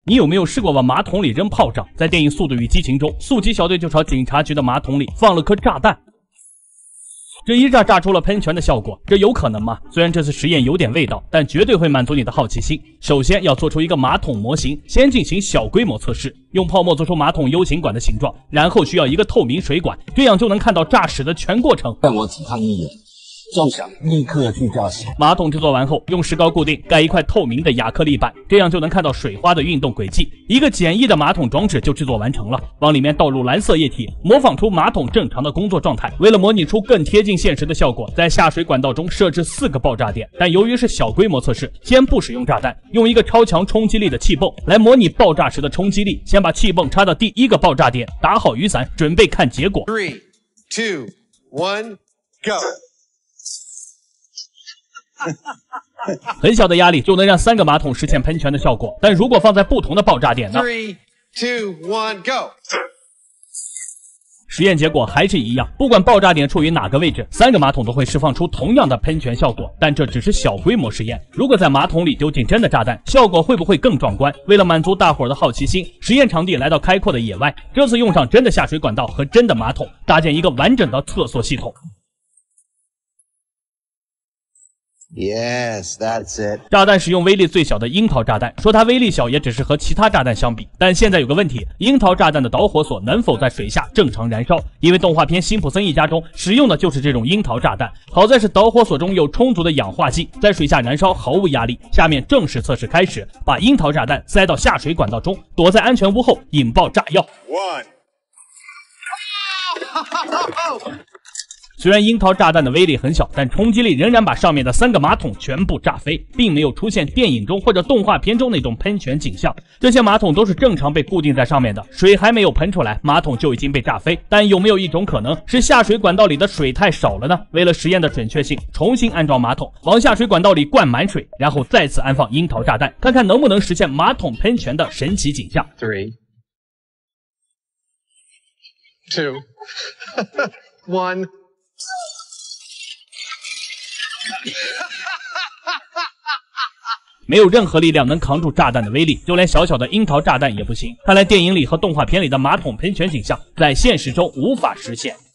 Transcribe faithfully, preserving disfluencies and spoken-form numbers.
你有没有试过往马桶里扔炮仗？在电影《速度与激情》中，速激小队就朝警察局的马桶里放了颗炸弹。 这一炸炸出了喷泉的效果，这有可能吗？虽然这次实验有点味道，但绝对会满足你的好奇心。首先要做出一个马桶模型，先进行小规模测试，用泡沫做出马桶 U 型管的形状，然后需要一个透明水管，这样就能看到炸屎的全过程。 让我只看一眼，就想立刻去炸屎。 马桶制作完后，用石膏固定，盖一块透明的亚克力板，这样就能看到水花的运动轨迹。一个简易的马桶装置就制作完成了。往里面倒入蓝色液体，模仿出马桶正常的工作状态。为了模拟出更贴近现实的效果，在下水管道中设置四个爆炸点。但由于是小规模测试，先不使用炸弹，用一个超强冲击力的气泵来模拟爆炸时的冲击力。先把气泵插到第一个爆炸点，打好雨伞，准备看结果。 Three, two, one, go. 很小的压力就能让三个马桶实现喷泉的效果，但如果放在不同的爆炸点呢？ Three, two, one, go. 实验结果还是一样，不管爆炸点处于哪个位置，三个马桶都会释放出同样的喷泉效果。但这只是小规模实验，如果在马桶里丢进真的炸弹，效果会不会更壮观？为了满足大伙儿的好奇心，实验场地来到开阔的野外，这次用上真的下水管道和真的马桶，搭建一个完整的厕所系统。 Yes, that's it. 炸弹使用威力最小的樱桃炸弹，说它威力小也只是和其他炸弹相比。但现在有个问题，樱桃炸弹的导火索能否在水下正常燃烧？因为动画片《辛普森一家》中使用的就是这种樱桃炸弹。好在是导火索中有充足的氧化剂，在水下燃烧毫无压力。下面正式测试开始，把樱桃炸弹塞到下水管道中，躲在安全屋后引爆炸药。 One. 虽然樱桃炸弹的威力很小，但冲击力仍然把上面的三个马桶全部炸飞，并没有出现电影中或者动画片中那种喷泉景象。这些马桶都是正常被固定在上面的，水还没有喷出来，马桶就已经被炸飞。但有没有一种可能是下水管道里的水太少了呢？为了实验的准确性，重新安装马桶，往下水管道里灌满水，然后再次安放樱桃炸弹，看看能不能实现马桶喷泉的神奇景象。 Three, two, one. 没有任何力量能扛住炸弹的威力，就连小小的樱桃炸弹也不行。看来电影里和动画片里的马桶喷泉景象在现实中无法实现。